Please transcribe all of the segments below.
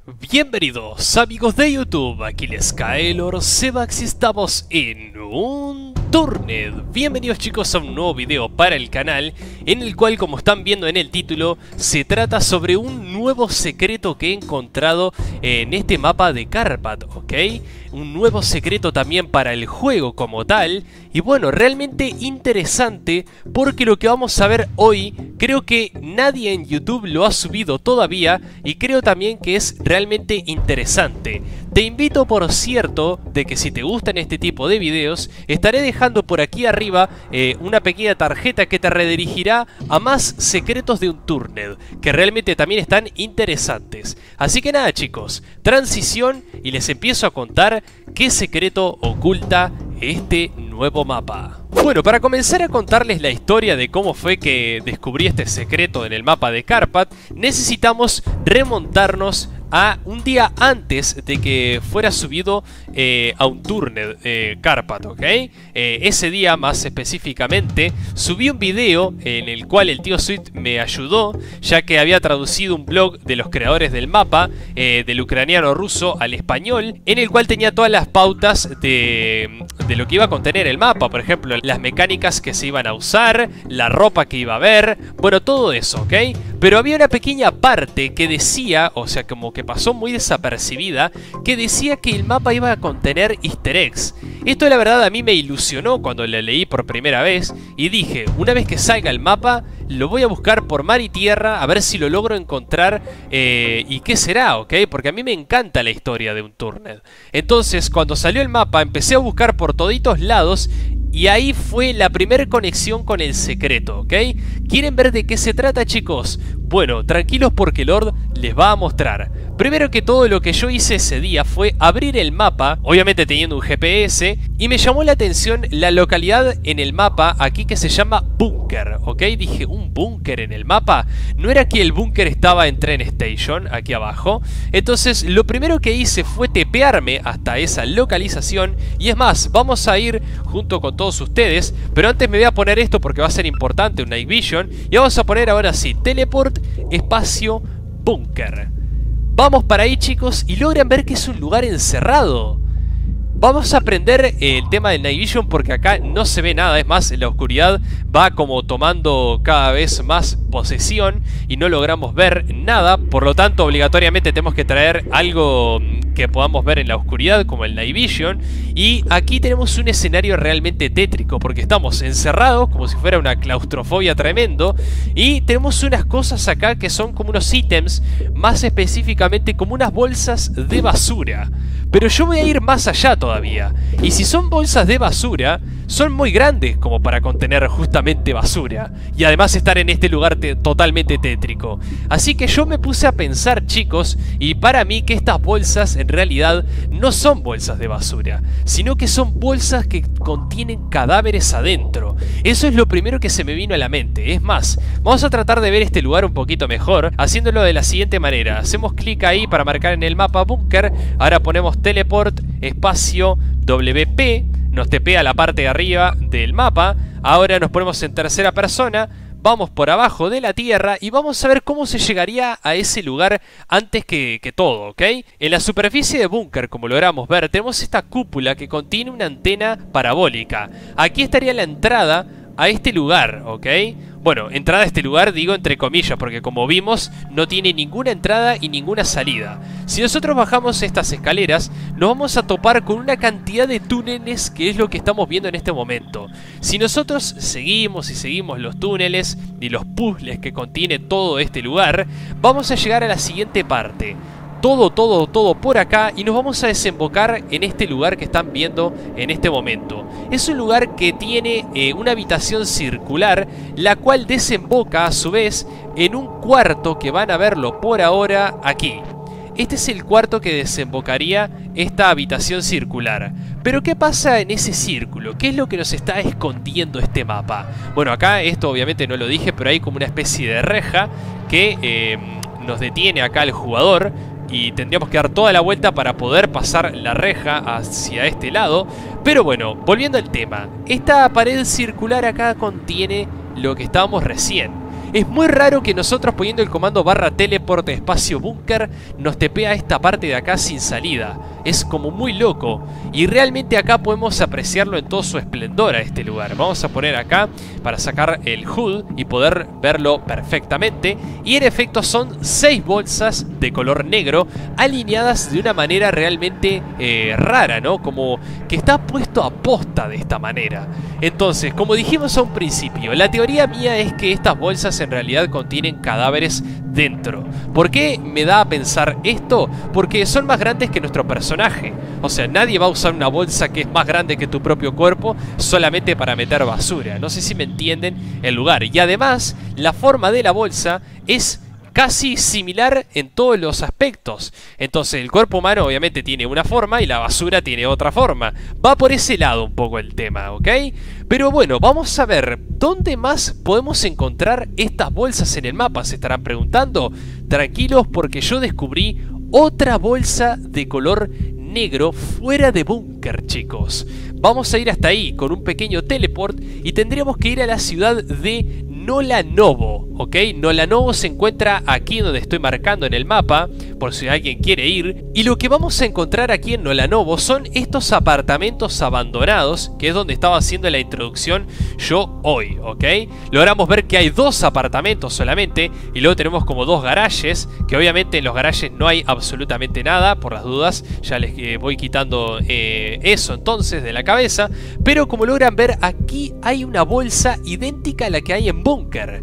Bienvenidos amigos de YouTube, aquí les cae Lord Sebax y estamos en un Turned. Bienvenidos chicos a un nuevo video para el canal, en el cual, como están viendo en el título, se trata sobre un nuevo secreto que he encontrado en este mapa de Carpat, ¿ok? Un nuevo secreto también para el juego como tal. Y bueno, realmente interesante porque lo que vamos a ver hoy, creo que nadie en YouTube lo ha subido todavía y creo también que es realmente interesante. Te invito, por cierto, de que si te gustan este tipo de videos, estaré dejando por aquí arriba una pequeña tarjeta que te redirigirá a más secretos de un Turned, que realmente también están interesantes. Así que nada chicos, transición y les empiezo a contar qué secreto oculta este nuevo mapa. Bueno, para comenzar a contarles la historia de cómo fue que descubrí este secreto en el mapa de Carpat, necesitamos remontarnos a un día antes de que fuera subido a un Turned Carpat, ¿ok? Ese día, más específicamente, subí un video en el cual el tío Sweet me ayudó, ya que había traducido un blog de los creadores del mapa, del ucraniano ruso al español, en el cual tenía todas las pautas de lo que iba a contener el mapa, por ejemplo, las mecánicas que se iban a usar, la ropa que iba a haber, bueno, todo eso, ¿ok? Pero había una pequeña parte que decía, o sea, como que pasó muy desapercibida, que decía que el mapa iba a contener easter eggs. Esto la verdad a mí me ilusionó cuando la leí por primera vez y dije, una vez que salga el mapa, lo voy a buscar por mar y tierra a ver si lo logro encontrar y qué será, ¿ok? Porque a mí me encanta la historia de un Turned. Entonces, cuando salió el mapa, empecé a buscar por toditos lados y ahí fue la primera conexión con el secreto, ¿ok? ¿Quieren ver de qué se trata, chicos? Bueno, tranquilos porque Lord les va a mostrar. Primero que todo, lo que yo hice ese día fue abrir el mapa, obviamente teniendo un GPS, y me llamó la atención la localidad en el mapa aquí que se llama Búnker, ¿ok? Dije, ¿un búnker en el mapa? ¿No era que el búnker estaba en Train Station, aquí abajo? Entonces, lo primero que hice fue tepearme hasta esa localización, y es más, vamos a ir junto con todos ustedes, pero antes me voy a poner esto porque va a ser importante, un Night Vision, y vamos a poner ahora sí, teleport, espacio, búnker. Vamos para ahí chicos y logran ver que es un lugar encerrado. Vamos a aprender el tema del Night Vision porque acá no se ve nada, es más, la oscuridad va como tomando cada vez más posesión y no logramos ver nada, por lo tanto obligatoriamente tenemos que traer algo que podamos ver en la oscuridad como el Night Vision. Y aquí tenemos un escenario realmente tétrico porque estamos encerrados como si fuera una claustrofobia tremendo y tenemos unas cosas acá que son como unos ítems, más específicamente como unas bolsas de basura. Pero yo voy a ir más allá todavía. Y si son bolsas de basura, son muy grandes como para contener justamente basura. Y además estar en este lugar totalmente tétrico. Así que yo me puse a pensar, chicos, y para mí que estas bolsas en realidad no son bolsas de basura, sino que son bolsas que contienen cadáveres adentro. Eso es lo primero que se me vino a la mente. Es más, vamos a tratar de ver este lugar un poquito mejor, haciéndolo de la siguiente manera. Hacemos clic ahí para marcar en el mapa búnker. Ahora ponemos teleport, espacio, WP, nos tepea a la parte de arriba del mapa. Ahora nos ponemos en tercera persona, vamos por abajo de la tierra y vamos a ver cómo se llegaría a ese lugar antes que todo, ¿ok? En la superficie de búnker, como logramos ver, tenemos esta cúpula que contiene una antena parabólica. Aquí estaría la entrada a este lugar, ¿ok? Bueno, entrada a este lugar digo entre comillas, porque como vimos no tiene ninguna entrada y ninguna salida. Si nosotros bajamos estas escaleras, nos vamos a topar con una cantidad de túneles que es lo que estamos viendo en este momento. Si nosotros seguimos y seguimos los túneles y los puzzles que contiene todo este lugar, vamos a llegar a la siguiente parte. Todo por acá y nos vamos a desembocar en este lugar que están viendo en este momento. Es un lugar que tiene una habitación circular, la cual desemboca a su vez en un cuarto que van a verlo por ahora aquí. Este es el cuarto que desembocaría esta habitación circular. Pero ¿qué pasa en ese círculo? ¿Qué es lo que nos está escondiendo este mapa? Bueno, acá esto obviamente no lo dije, pero hay como una especie de reja que nos detiene acá al jugador. Y tendríamos que dar toda la vuelta para poder pasar la reja hacia este lado. Pero bueno, volviendo al tema, esta pared circular acá contiene lo que estábamos recién. Es muy raro que nosotros poniendo el comando /teleport espacio búnker nos tepea esta parte de acá sin salida. Es como muy loco. Y realmente acá podemos apreciarlo en todo su esplendor a este lugar. Vamos a poner acá para sacar el HUD y poder verlo perfectamente. Y en efecto son 6 bolsas de color negro alineadas de una manera realmente rara, ¿no? Como que está puesto a posta de esta manera. Entonces, como dijimos a un principio, la teoría mía es que estas bolsas en realidad contienen cadáveres dentro. ¿Por qué me da a pensar esto? Porque son más grandes que nuestro personaje. O sea, nadie va a usar una bolsa que es más grande que tu propio cuerpo solamente para meter basura. No sé si me entienden el lugar. Y además, la forma de la bolsa es casi similar en todos los aspectos. Entonces el cuerpo humano obviamente tiene una forma y la basura tiene otra forma. Va por ese lado un poco el tema, ¿ok? Pero bueno, vamos a ver dónde más podemos encontrar estas bolsas en el mapa. Se estarán preguntando. Tranquilos, porque yo descubrí otra bolsa de color negro fuera de búnker, chicos. Vamos a ir hasta ahí con un pequeño teleport y tendríamos que ir a la ciudad de Nolanovo, ¿ok? Nolanovo se encuentra aquí donde estoy marcando en el mapa, por si alguien quiere ir. Y lo que vamos a encontrar aquí en Nolanovo son estos apartamentos abandonados, que es donde estaba haciendo la introducción yo hoy, ¿ok? Logramos ver que hay 2 apartamentos solamente, y luego tenemos como 2 garajes, que obviamente en los garajes no hay absolutamente nada, por las dudas, ya les voy quitando eso entonces de la cabeza. Pero como logran ver, aquí hay una bolsa idéntica a la que hay en Búnker.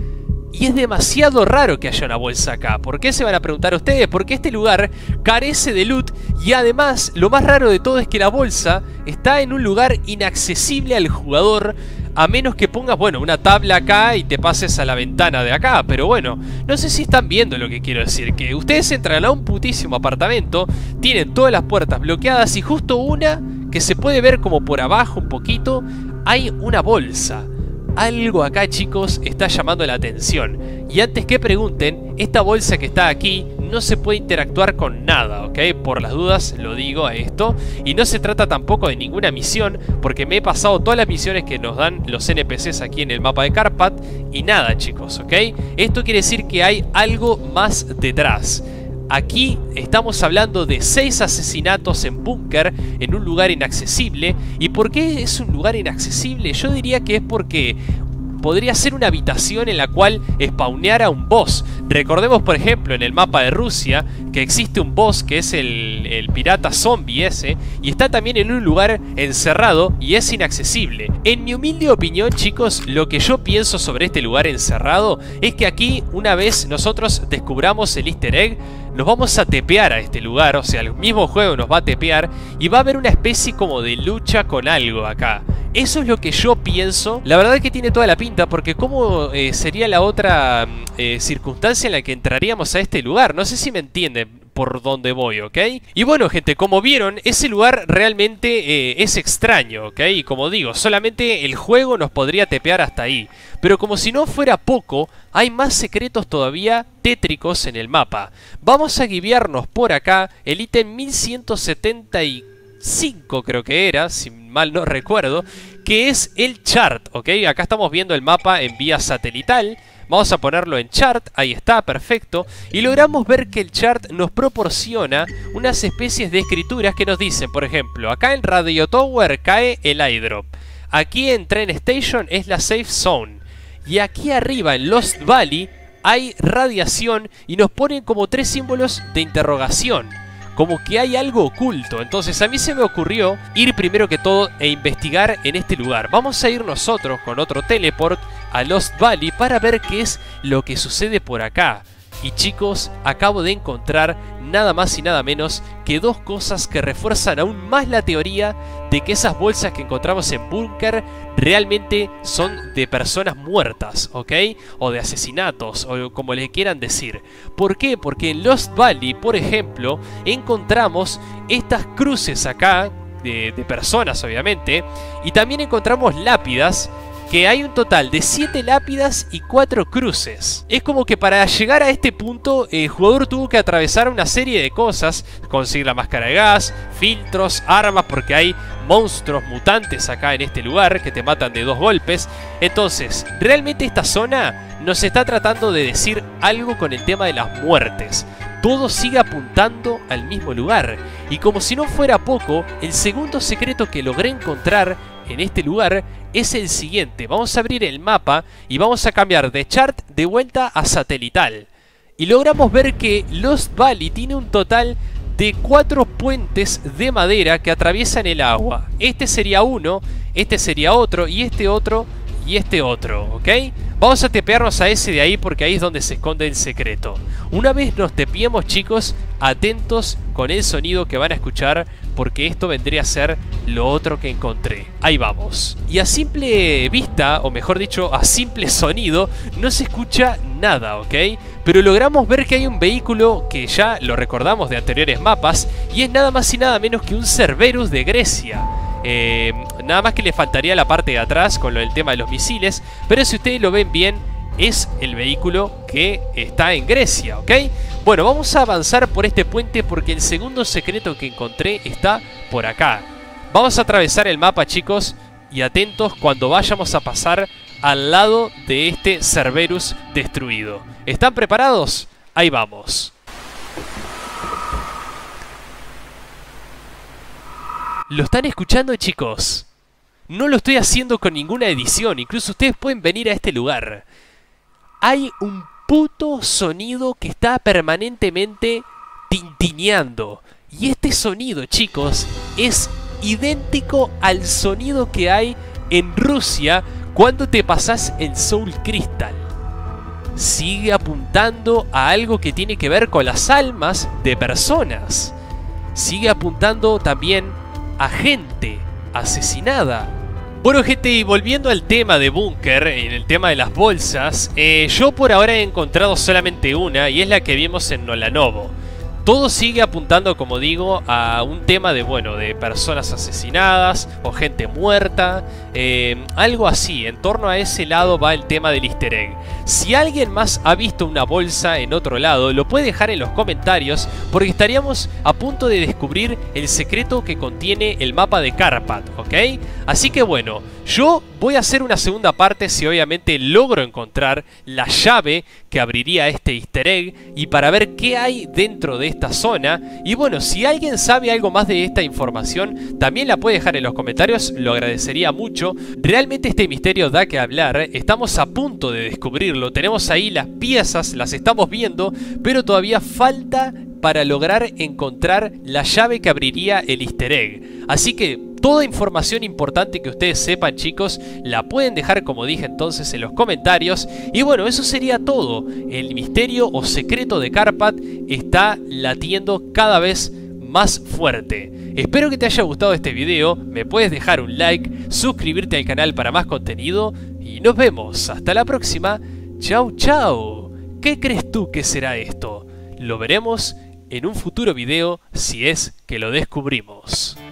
Y es demasiado raro que haya una bolsa acá. ¿Por qué se van a preguntar ustedes? Porque este lugar carece de loot. Y además, lo más raro de todo es que la bolsa está en un lugar inaccesible al jugador, a menos que pongas, bueno, una tabla acá y te pases a la ventana de acá. Pero bueno, no sé si están viendo lo que quiero decir. Que ustedes entran a un putísimo apartamento, tienen todas las puertas bloqueadas y justo una que se puede ver como por abajo un poquito, hay una bolsa. Algo acá, chicos, está llamando la atención. Y antes que pregunten, esta bolsa que está aquí no se puede interactuar con nada, ¿ok? Por las dudas lo digo a esto. Y no se trata tampoco de ninguna misión, porque me he pasado todas las misiones que nos dan los NPCs aquí en el mapa de Carpat. Y nada, chicos, ¿ok? Esto quiere decir que hay algo más detrás. Aquí estamos hablando de 6 asesinatos en búnker en un lugar inaccesible. ¿Y por qué es un lugar inaccesible? Yo diría que es porque podría ser una habitación en la cual spawneara un boss. Recordemos, por ejemplo, en el mapa de Rusia, que existe un boss que es el pirata zombie ese, y está también en un lugar encerrado y es inaccesible. En mi humilde opinión, chicos, lo que yo pienso sobre este lugar encerrado es que aquí, una vez nosotros descubramos el easter egg, nos vamos a tepear a este lugar, o sea, el mismo juego nos va a tepear y va a haber una especie como de lucha con algo acá. Eso es lo que yo pienso. La verdad es que tiene toda la pinta, porque ¿cómo sería la otra circunstancia en la que entraríamos a este lugar? No sé si me entienden por dónde voy, ¿ok? Y bueno, gente, como vieron, ese lugar realmente es extraño, ¿ok? Y como digo, solamente el juego nos podría tepear hasta ahí. Pero como si no fuera poco, hay más secretos todavía tétricos en el mapa. Vamos a guiarnos por acá, el ítem 1175 creo que era, si mal no recuerdo, que es el chart, ¿ok? Acá estamos viendo el mapa en vía satelital. Vamos a ponerlo en chart, ahí está, perfecto. Y logramos ver que el chart nos proporciona unas especies de escrituras que nos dicen, por ejemplo, acá en Radio Tower cae el eyedrop. Aquí en Train Station es la safe zone. Y aquí arriba en Lost Valley hay radiación y nos ponen como 3 símbolos de interrogación. Como que hay algo oculto. Entonces a mí se me ocurrió ir primero que todo e investigar en este lugar. Vamos a ir nosotros con otro teleport a Lost Valley para ver qué es lo que sucede por acá. Y chicos, acabo de encontrar nada más y nada menos que 2 cosas que refuerzan aún más la teoría de que esas bolsas que encontramos en búnker realmente son de personas muertas, ¿ok? O de asesinatos, o como le quieran decir. ¿Por qué? Porque en Lost Valley, por ejemplo, encontramos estas cruces acá de personas, obviamente, y también encontramos lápidas que hay un total de 7 lápidas y 4 cruces. Es como que para llegar a este punto el jugador tuvo que atravesar una serie de cosas, conseguir la máscara de gas, filtros, armas, porque hay monstruos mutantes acá en este lugar que te matan de 2 golpes. Entonces, realmente esta zona nos está tratando de decir algo con el tema de las muertes. Todo sigue apuntando al mismo lugar. Y como si no fuera poco, el segundo secreto que logré encontrar en este lugar es el siguiente. Vamos a abrir el mapa y vamos a cambiar de chart de vuelta a satelital. Y logramos ver que Lost Valley tiene un total de 4 puentes de madera que atraviesan el agua. Este sería uno, este sería otro, y este otro, y este otro, ¿ok? Vamos a tepearnos a ese de ahí porque ahí es donde se esconde el secreto. Una vez nos tepiemos, chicos, atentos con el sonido que van a escuchar, porque esto vendría a ser lo otro que encontré. Ahí vamos. Y a simple vista, o mejor dicho, a simple sonido, no se escucha nada, ¿ok? Pero logramos ver que hay un vehículo que ya lo recordamos de anteriores mapas, y es nada más y nada menos que un Cerberus de Grecia. Nada más que le faltaría la parte de atrás con el tema de los misiles, pero si ustedes lo ven bien, es el vehículo que está en Grecia, ¿ok? Bueno, vamos a avanzar por este puente porque el segundo secreto que encontré está por acá. Vamos a atravesar el mapa, chicos, y atentos cuando vayamos a pasar al lado de este Cerberus destruido. ¿Están preparados? Ahí vamos. ¿Lo están escuchando, chicos? No lo estoy haciendo con ninguna edición, incluso ustedes pueden venir a este lugar. Hay un puto sonido que está permanentemente tintineando. Y este sonido, chicos, es idéntico al sonido que hay en Rusia cuando te pasas el Soul Crystal. Sigue apuntando a algo que tiene que ver con las almas de personas. Sigue apuntando también a gente asesinada. Bueno, gente, y volviendo al tema de búnker, en el tema de las bolsas, yo por ahora he encontrado solamente una, y es la que vimos en Nolanovo. Todo sigue apuntando, como digo, a un tema de, bueno, de personas asesinadas o gente muerta, algo así. En torno a ese lado va el tema del easter egg. Si alguien más ha visto una bolsa en otro lado, lo puede dejar en los comentarios, porque estaríamos a punto de descubrir el secreto que contiene el mapa de Karpat, ¿ok? Así que bueno, yo voy a hacer una segunda parte si obviamente logro encontrar la llave que abriría este easter egg y para ver qué hay dentro de esta zona. Y bueno, si alguien sabe algo más de esta información, también la puede dejar en los comentarios, lo agradecería mucho. Realmente este misterio da que hablar, estamos a punto de descubrirlo, tenemos ahí las piezas, las estamos viendo, pero todavía falta para lograr encontrar la llave que abriría el easter egg. Así que toda información importante que ustedes sepan, chicos, la pueden dejar, como dije entonces, en los comentarios. Y bueno, eso sería todo. El misterio o secreto de Karpat está latiendo cada vez más fuerte. Espero que te haya gustado este video, me puedes dejar un like, suscribirte al canal para más contenido y nos vemos hasta la próxima. Chau chau. ¿Qué crees tú que será esto? Lo veremos en un futuro video si es que lo descubrimos.